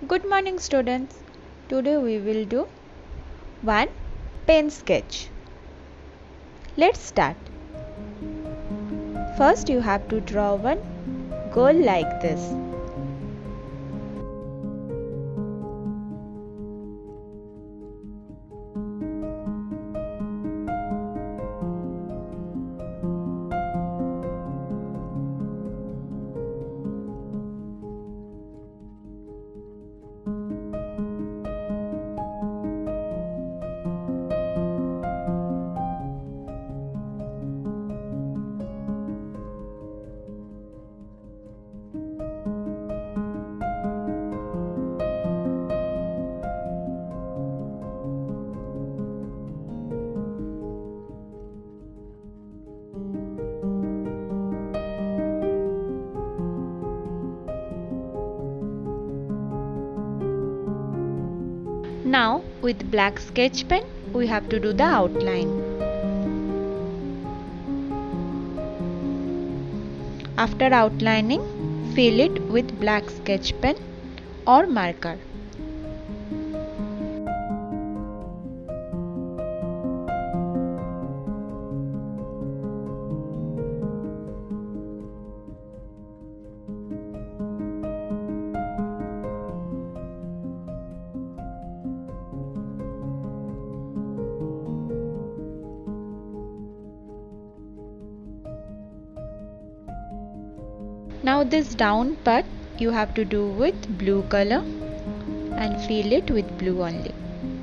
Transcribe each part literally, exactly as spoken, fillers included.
Good morning students. Today we will do one pen sketch. Let's start. First you have to draw one girl like this. Now with black sketch pen we have to do the outline. After outlining, fill it with black sketch pen or marker. Now this down part you have to do with blue color and fill it with blue only.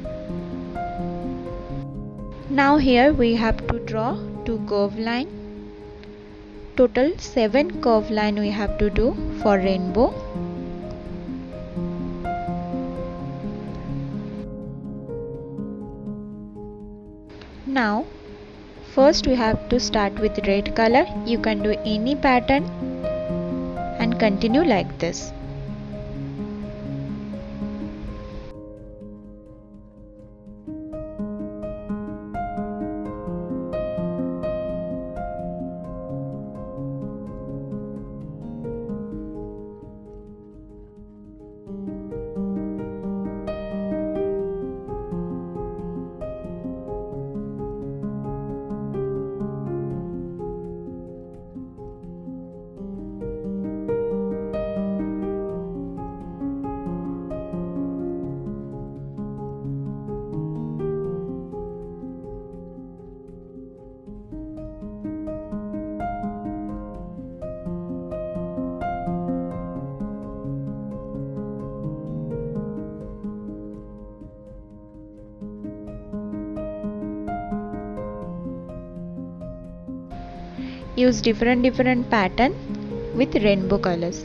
Now here we have to draw two curve line. Total seven curve line we have to do for rainbow. Now first we have to start with red color. You can do any pattern and continue like this. Use different different pattern with rainbow colors.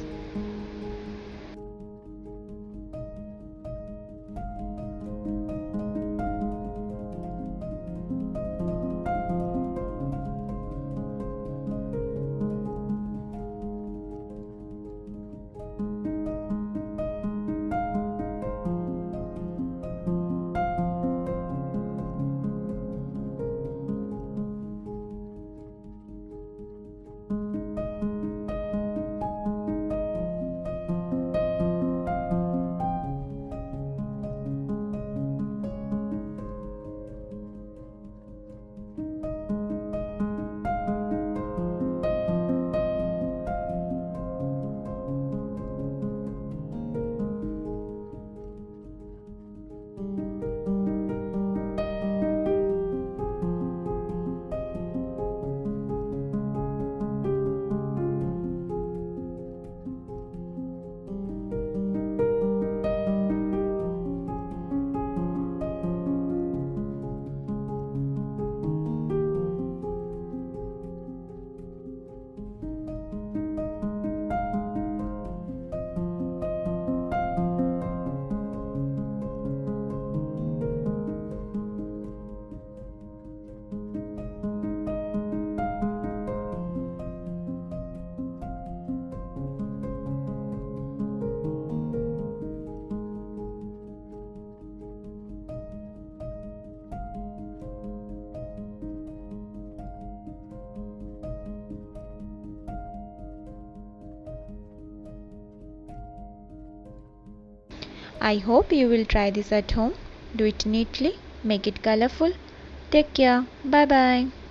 I hope you will try this at home. Do it neatly, make it colorful. Take care. Bye bye.